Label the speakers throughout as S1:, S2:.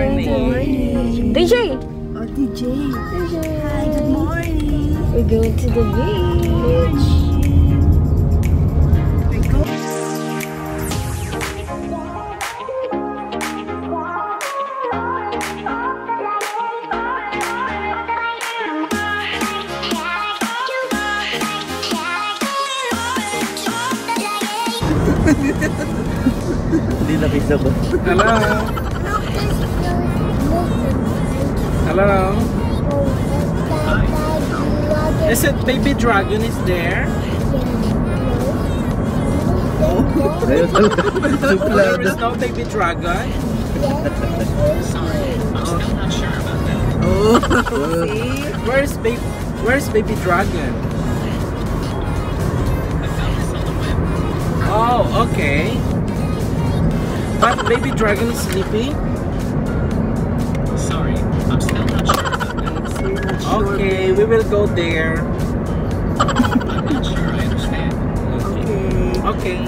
S1: morning. DJ!
S2: Oh, DJ. Hi, good morning.
S1: We're going to the beach.
S3: Hindi nakita ko.
S4: Hello? Hello? Is it baby dragon is there?
S3: Ayun talaga.
S4: There is no baby dragon?
S5: Sorry, I'm still not sure about that.
S3: Oh.
S4: Where's baby dragon?
S5: I found this on the web.
S4: Oh, okay. But baby dragon is sleeping?
S5: Sorry, I'm still not sure about that.
S4: Okay, we will go there.
S5: I'm not sure I understand.
S4: Okay.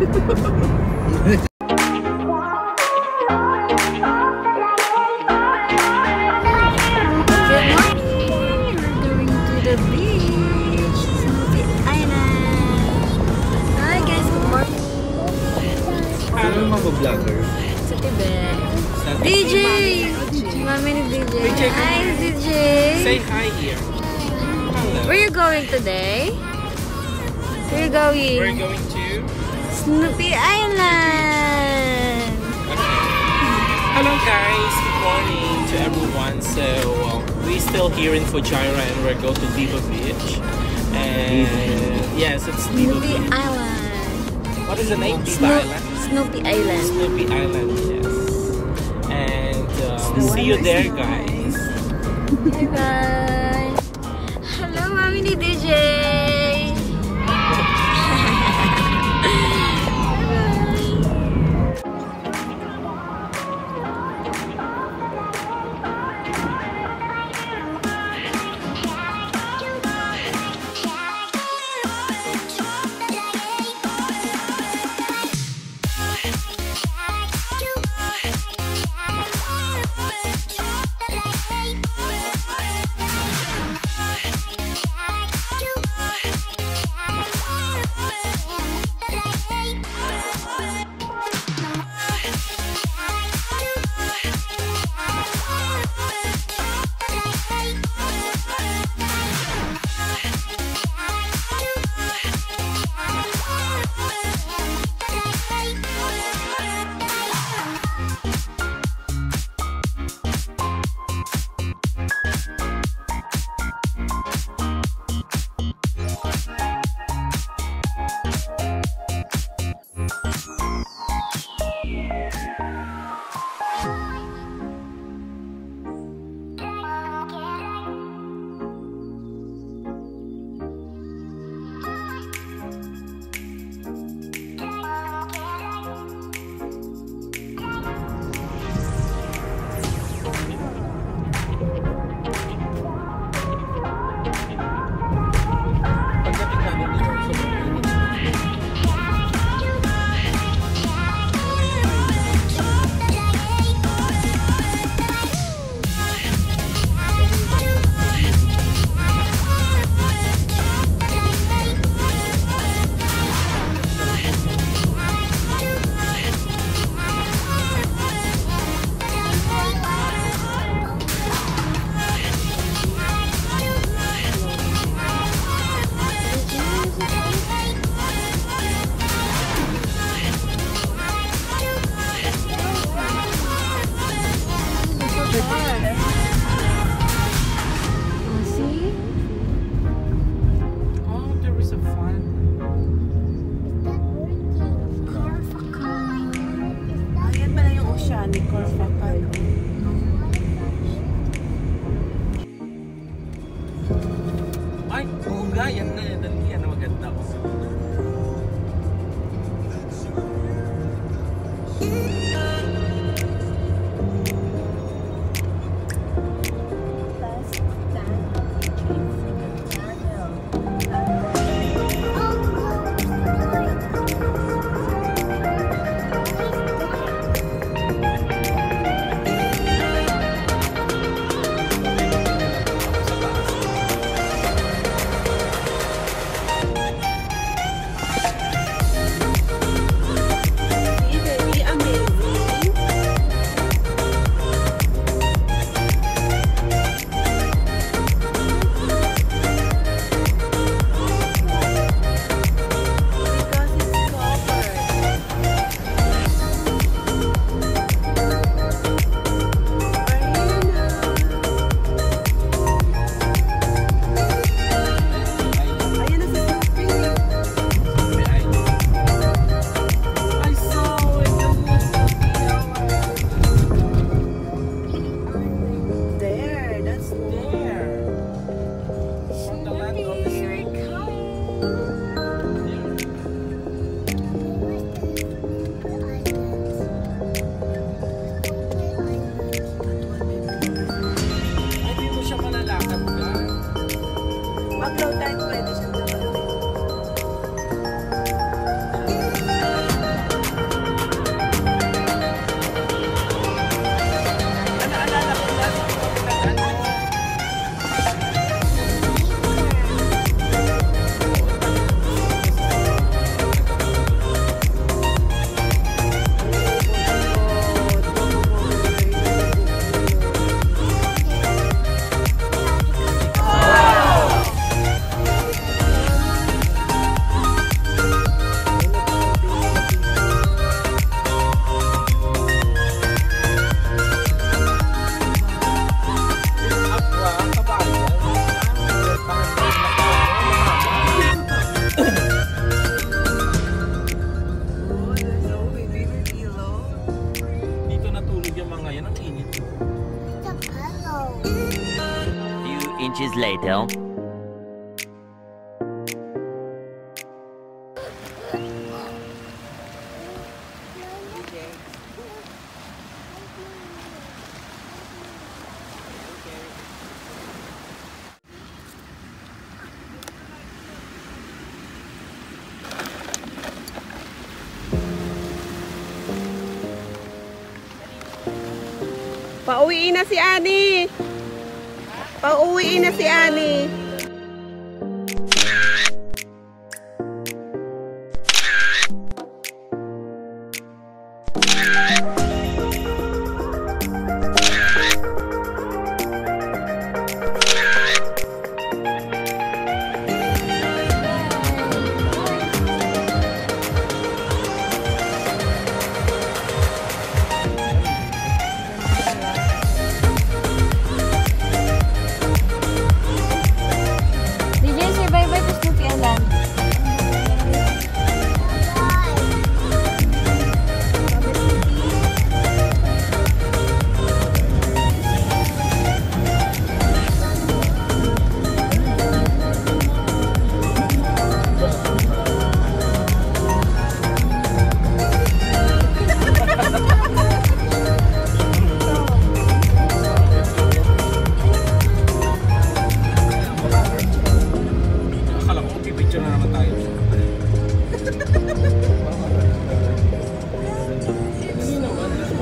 S1: Good morning! We're going to the beach, Snoopy Island. Hi guys, good morning.
S3: Ano mga vlogger?
S1: Sa Tibet. DJ! Mami ni DJ.
S4: DJ,
S1: Hi DJ!
S4: Say hi here. Hello.
S1: Where you going today? Where you going?
S4: We're going to...
S1: Snoopy Island!
S4: Hello guys, good morning to everyone. So we're still here in Fujairah and we're going to Diva Beach. And yes, it's Diva
S1: Snoopy
S4: Beach.
S1: Island.
S4: What is the name? Diva Island?
S1: Snoopy Island.
S4: Snoopy Island, yes. And see you there guys.
S1: Bye bye! Hello, Mami ni DJ!
S4: Ay, buga. Yan na. Yan na maganda. init.
S6: Few inches later.
S2: Pauwiin na si Ani. Pauwiin na si Ani.
S1: DJ, say bye-bye to Snoopy Island.
S4: Akala ko, pipicture na naman tayo.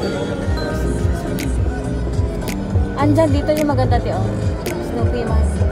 S1: Andyan, dito yung maganda, Tio. Snoopy Island.